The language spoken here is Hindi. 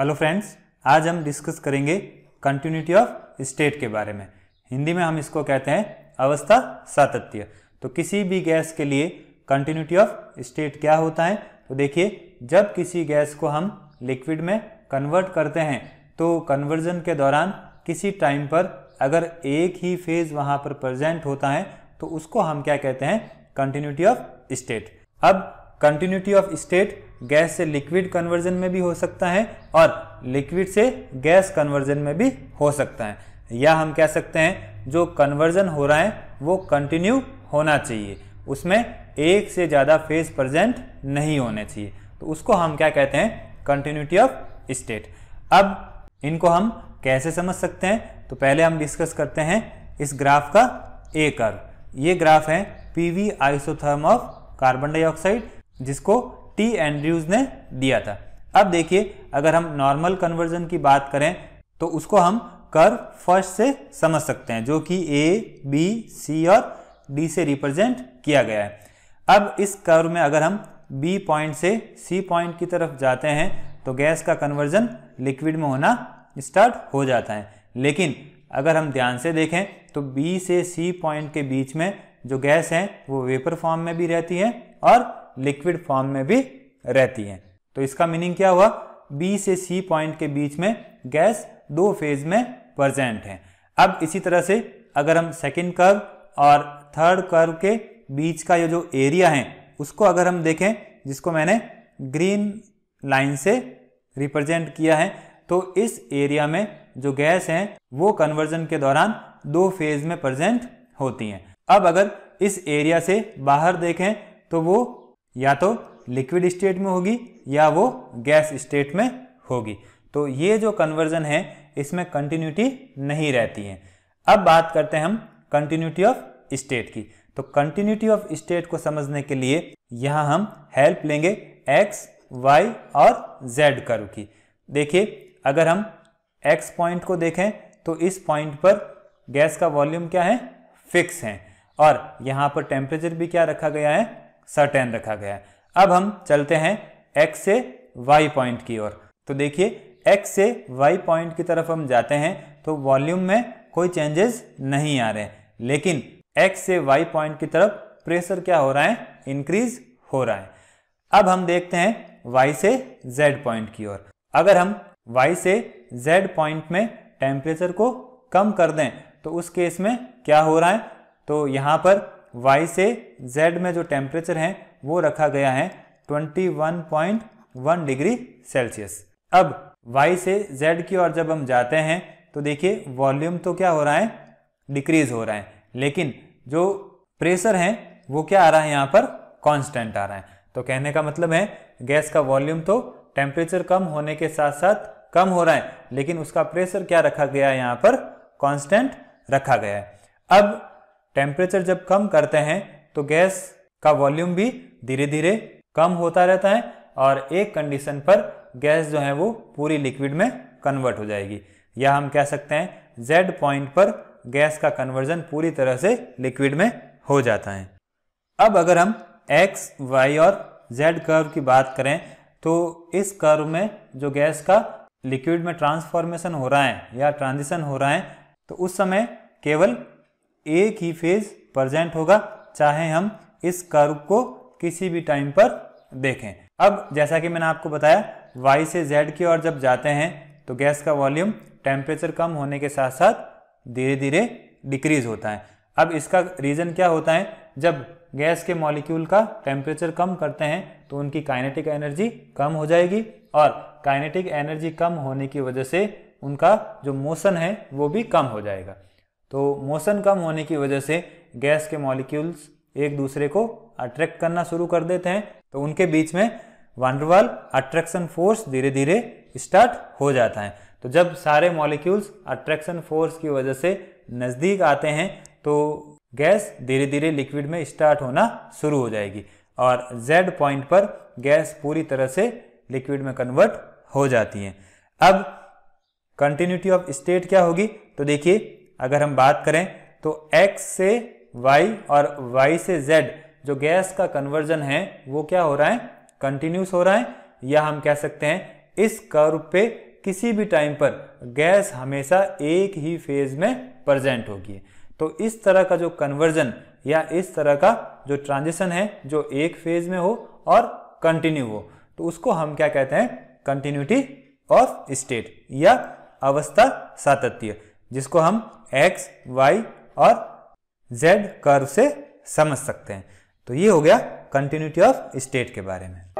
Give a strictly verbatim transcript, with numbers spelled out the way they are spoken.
हेलो फ्रेंड्स, आज हम डिस्कस करेंगे कंटिन्यूटी ऑफ स्टेट के बारे में। हिंदी में हम इसको कहते हैं अवस्था सातत्य। तो किसी भी गैस के लिए कंटिन्यूटी ऑफ स्टेट क्या होता है, तो देखिए, जब किसी गैस को हम लिक्विड में कन्वर्ट करते हैं तो कन्वर्जन के दौरान किसी टाइम पर अगर एक ही फेज वहाँ पर प्रेजेंट होता है तो उसको हम क्या कहते हैं, कंटिन्यूटी ऑफ स्टेट। अब कंटिन्यूटी ऑफ स्टेट गैस से लिक्विड कन्वर्जन में भी हो सकता है और लिक्विड से गैस कन्वर्जन में भी हो सकता है, या हम कह सकते हैं जो कन्वर्जन हो रहा है वो कंटिन्यू होना चाहिए, उसमें एक से ज़्यादा फेज प्रेजेंट नहीं होने चाहिए, तो उसको हम क्या कहते हैं, कंटिन्यूटी ऑफ स्टेट। अब इनको हम कैसे समझ सकते हैं, तो पहले हम डिस्कस करते हैं इस ग्राफ का ए कर्व। ये ग्राफ है PV isotherm of carbon dioxide, जिसको टी एंड्रयूज ने दिया था। अब देखिए, अगर हम नॉर्मल कन्वर्जन की बात करें तो उसको हम कर्व फर्स्ट से समझ सकते हैं, जो कि ए, बी, सी और डी से रिप्रेजेंट किया गया है। अब इस कर्व में अगर हम बी पॉइंट से सी पॉइंट की तरफ जाते हैं तो गैस का कन्वर्जन लिक्विड में होना स्टार्ट हो जाता है, लेकिन अगर हम ध्यान से देखें तो बी से सी पॉइंट के बीच में जो गैस है वो वेपर फॉर्म में भी रहती है और लिक्विड फॉर्म में भी रहती है। तो इसका मीनिंग क्या हुआ, बी से सी पॉइंट के बीच में गैस दो फेज में प्रेजेंट है। अब इसी तरह से अगर हम सेकंड कर्व और थर्ड कर्व के बीच का ये जो एरिया है उसको अगर हम देखें, जिसको मैंने ग्रीन लाइन से रिप्रेजेंट किया है, तो इस एरिया में जो गैस है वो कन्वर्जन के दौरान दो फेज में प्रेजेंट होती हैं। अब अगर इस एरिया से बाहर देखें तो वो या तो लिक्विड स्टेट में होगी या वो गैस स्टेट में होगी। तो ये जो कन्वर्जन है इसमें कंटिन्यूटी नहीं रहती है। अब बात करते हैं हम कंटिन्यूटी ऑफ स्टेट की। तो कंटिन्यूटी ऑफ स्टेट को समझने के लिए यहाँ हम हेल्प लेंगे एक्स, वाई और जेड कर्व की। देखिए, अगर हम एक्स पॉइंट को देखें तो इस पॉइंट पर गैस का वॉल्यूम क्या है, फिक्स है, और यहाँ पर टेम्परेचर भी क्या रखा गया है, सर्टेन रखा गया है। अब हम चलते हैं x से y पॉइंट की ओर। तो देखिए, x से y पॉइंट की तरफ हम जाते हैं तो वॉल्यूम में कोई चेंजेस नहीं आ रहे हैं, लेकिन x से y पॉइंट की तरफ प्रेशर क्या हो रहा है, इंक्रीज हो रहा है। अब हम देखते हैं y से z पॉइंट की ओर। अगर हम y से z पॉइंट में टेम्परेचर को कम कर दें तो उस केस में क्या हो रहा है, तो यहाँ पर y से z में जो टेम्परेचर है वो रखा गया है इक्कीस पॉइंट एक डिग्री सेल्सियस। अब y से z की ओर जब हम जाते हैं तो देखिए वॉल्यूम तो क्या हो रहा है, डिक्रीज हो रहा है, लेकिन जो प्रेशर है वो क्या आ रहा है, यहाँ पर कांस्टेंट आ रहा है। तो कहने का मतलब है गैस का वॉल्यूम तो टेम्परेचर कम होने के साथ साथ कम हो रहा है, लेकिन उसका प्रेशर क्या रखा गया है, यहाँ पर कांस्टेंट रखा गया है। अब टेम्परेचर जब कम करते हैं तो गैस का वॉल्यूम भी धीरे धीरे कम होता रहता है और एक कंडीशन पर गैस जो है वो पूरी लिक्विड में कन्वर्ट हो जाएगी, या हम कह सकते हैं Z पॉइंट पर गैस का कन्वर्जन पूरी तरह से लिक्विड में हो जाता है। अब अगर हम X, Y और Z कर्व की बात करें तो इस कर्व में जो गैस का लिक्विड में ट्रांसफॉर्मेशन हो रहा है या ट्रांजिशन हो रहा है, तो उस समय केवल एक ही फेज प्रेजेंट होगा, चाहे हम इस कर्व को किसी भी टाइम पर देखें। अब जैसा कि मैंने आपको बताया, y से z की ओर जब जाते हैं तो गैस का वॉल्यूम टेम्परेचर कम होने के साथ साथ धीरे धीरे डिक्रीज होता है। अब इसका रीज़न क्या होता है, जब गैस के मॉलिक्यूल का टेम्परेचर कम करते हैं तो उनकी काइनेटिक एनर्जी कम हो जाएगी, और काइनेटिक एनर्जी कम होने की वजह से उनका जो मोशन है वो भी कम हो जाएगा। तो मोशन कम होने की वजह से गैस के मॉलिक्यूल्स एक दूसरे को अट्रैक्ट करना शुरू कर देते हैं, तो उनके बीच में वैन अट्रैक्शन फोर्स धीरे धीरे स्टार्ट हो जाता है। तो जब सारे मॉलिक्यूल्स अट्रैक्शन फोर्स की वजह से नज़दीक आते हैं तो गैस धीरे धीरे लिक्विड में स्टार्ट होना शुरू हो जाएगी, और Z पॉइंट पर गैस पूरी तरह से लिक्विड में कन्वर्ट हो जाती है। अब कंटिन्यूटी ऑफ स्टेट क्या होगी, तो देखिए, अगर हम बात करें तो X से Y और Y से Z जो गैस का कन्वर्जन है वो क्या हो रहा है, कंटिन्यूस हो रहा है, या हम कह सकते हैं इस कर्व पे किसी भी टाइम पर गैस हमेशा एक ही फेज में प्रेजेंट होगी। तो इस तरह का जो कन्वर्जन या इस तरह का जो ट्रांजिशन है जो एक फेज में हो और कंटिन्यू हो, तो उसको हम क्या कहते हैं, कंटिन्यूटी ऑफ स्टेट या अवस्था सातत्य, जिसको हम एक्स, वाई और जेड कर्व से समझ सकते हैं। तो ये हो गया कंटिन्यूटी ऑफ स्टेट के बारे में।